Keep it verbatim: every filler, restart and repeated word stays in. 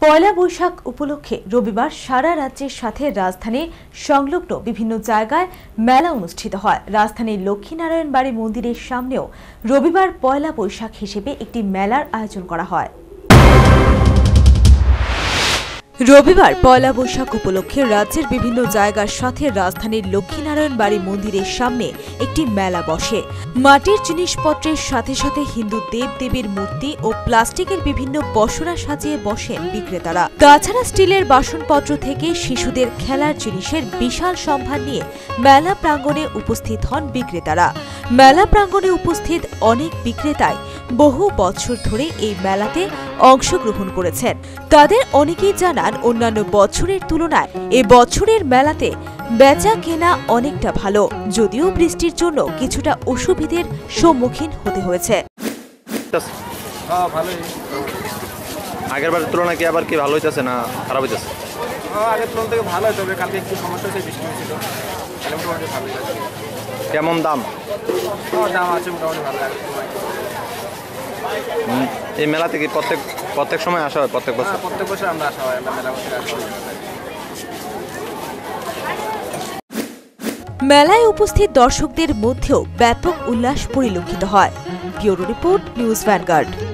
পয়লা বৈশাখ উপলক্ষে রবিবার সারা রাজ্যের সাথে রাজধানী সংলগ্ন বিভিন্ন জায়গায় মেলা অনুষ্ঠিত হয়। রাজধানীর লক্ষ্মীনারায়ণ বাড়ি মন্দিরের সামনেও রবিবার পয়লা বৈশাখ হিসেবে একটি মেলার আয়োজন করা হয়। রবিবার পয়লা বৈশাখ উপলক্ষে রাজ্যের বিভিন্ন জায়গার সাথে রাজধানীর লক্ষ্মীনারায়ণ বাড়ি মন্দিরের সামনে একটি মেলা বসে। মাটির জিনিসপত্রের সাথে সাথে হিন্দু দেব দেবীর মূর্তি ও প্লাস্টিকের বিভিন্ন পসরা সাজিয়ে বসেন বিক্রেতারা। তাছাড়া স্টিলের বাসনপত্র থেকে শিশুদের খেলার জিনিসের বিশাল সম্ভার নিয়ে মেলা প্রাঙ্গণে উপস্থিত হন বিক্রেতারা। মেলা প্রাঙ্গণে উপস্থিত অনেক বিক্রেতাই বহু বছর ধরে এই মেলাতে অংশগ্রহণ করেছেন। তাদের অনেকেই জানান অন্যান্য বছরের তুলনায় এ বছরের মেলাতে বেচা কেনা অনেকটা ভালো, যদিও বৃষ্টির জন্য কিছুটা অসুবিধার সম্মুখীন হতে হয়েছে। আগের বারের তুলনায় কি আবার কি ভালো হইতেছে না খারাপ হইতেছে? আগের তুলনা থেকে ভালো হইতে হবে, কালকে একটু সমস্যা হয়েছে, বৃষ্টি হয়েছিল। মোটামুটি ভালো হয়েছে। কেমন দাম? দাম আছে মোটামুটি ভালো। এই মেলা থেকে প্রত্যেক প্রত্যেক সময় আসা হয়? প্রত্যেক বছর প্রত্যেক বছর আমরা আসা হয়, আমরা মেলা করতে আসা হয়। মেলায় উপস্থিত দর্শকদের মধ্যেও ব্যাপক উল্লাস পরিলক্ষিত হয়। Bureau report, news vanguard.